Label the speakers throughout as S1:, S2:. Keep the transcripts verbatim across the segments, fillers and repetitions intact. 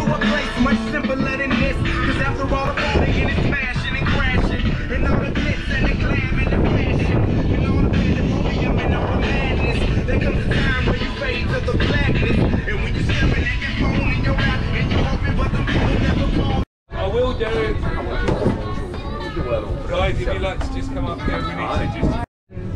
S1: a place much simpler than this. Cause after all the partying and smashing and crashing, and all the glitz and the glam and the fashion, and all the pandemonium and all the madness, there comes a time where you fade to the blackness. And when you're staring at your phone in your lap, and you're hoping but the people never call.
S2: I will do it. Guys, if you'd like to just come up here, we need to just...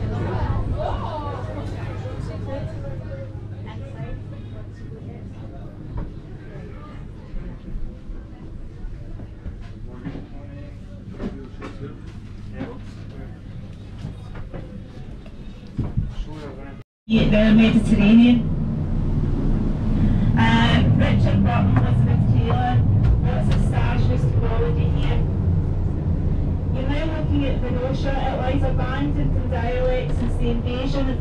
S3: The Mediterranean. Uh, Richard Burton, Elizabeth Taylor, lots of stars used to quality here. You're now looking at Venetia. It lies abandoned in dialect since the invasion.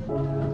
S3: Thank you.